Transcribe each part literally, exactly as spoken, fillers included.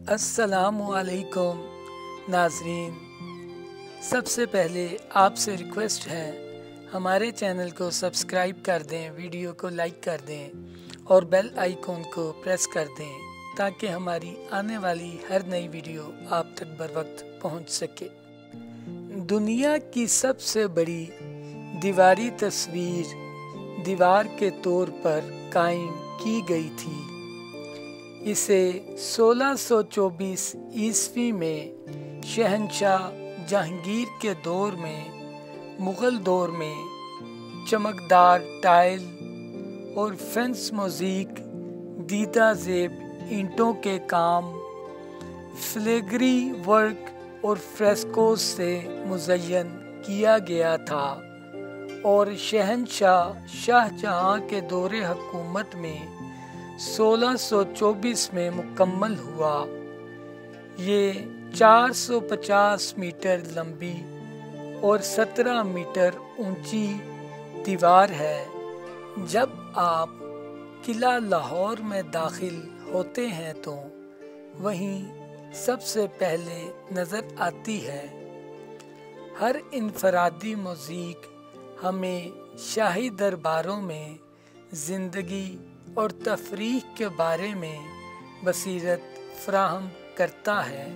अस्सलामु अलैकुम नाज़रीन, सबसे पहले आपसे रिक्वेस्ट है हमारे चैनल को सब्सक्राइब कर दें, वीडियो को लाइक कर दें और बेल आइकॉन को प्रेस कर दें ताकि हमारी आने वाली हर नई वीडियो आप तक बर वक्त पहुँच सके। दुनिया की सबसे बड़ी दीवारी तस्वीर दीवार के तौर पर कायम की गई थी। इसे सोलह सौ चौबीस ईस्वी में शहंशाह जहांगीर के दौर में मुग़ल दौर में चमकदार टाइल और फेंस मोज़ीक, दीदा ज़ेब ईंटों के काम, फिलेग्री वर्क और फ्रेस्कोस से मुज़य्यन किया गया था और शहंशाह शाहजहां के दौरे हुकूमत में सोलह सौ चौबीस में मुकम्मल हुआ। ये चार सौ पचास मीटर लंबी और सत्रह मीटर ऊंची दीवार है। जब आप किला लाहौर में दाखिल होते हैं तो वहीं सबसे पहले नज़र आती है। हर इनफरादी मोज़ीक हमें शाही दरबारों में ज़िंदगी और तफरीह के बारे में बसीरत फराहम करता है,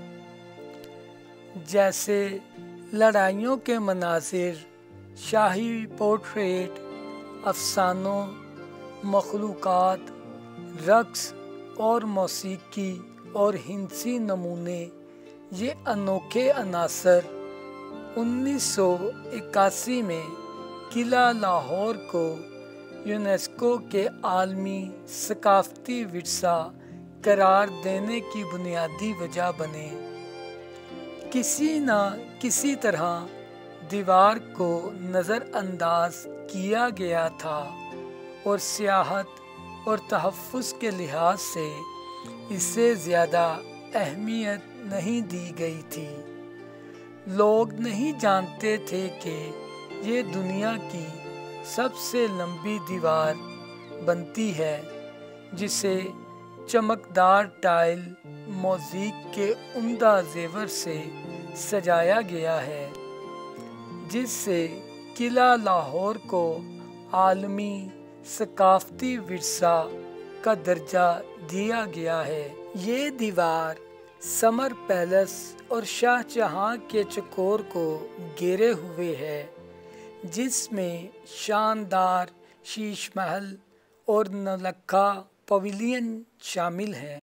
जैसे लड़ाइयों के मनाज़िर, शाही पोर्ट्रेट, अफसानों, मखलूक़ात, रक़्स और मौसीकी और हिंसी नमूने। ये अनोखे अनासर उन्नीस सौ इक्यासी में किला लाहौर को यूनेस्को के आलमी सकाफ़ती विरसा करार देने की बुनियादी वजह बने। किसी न किसी तरह दीवार को नज़रअंदाज किया गया था और सियाहत और तहफ़्फ़ुज़ के लिहाज से इसे ज़्यादा अहमियत नहीं दी गई थी। लोग नहीं जानते थे कि ये दुनिया की सबसे लंबी दीवार बनती है, जिसे चमकदार टाइल, मोज़ीक के उम्दा ज़ेवर से सजाया गया है, जिससे किला लाहौर को आलमी सकाफ़ती विरसा का दर्जा दिया गया है। ये दीवार समर पैलेस और शाहजहां के चकोर को घेरे हुए है, जिसमें शानदार शीश महल और नौलखा पवेलियन शामिल हैं।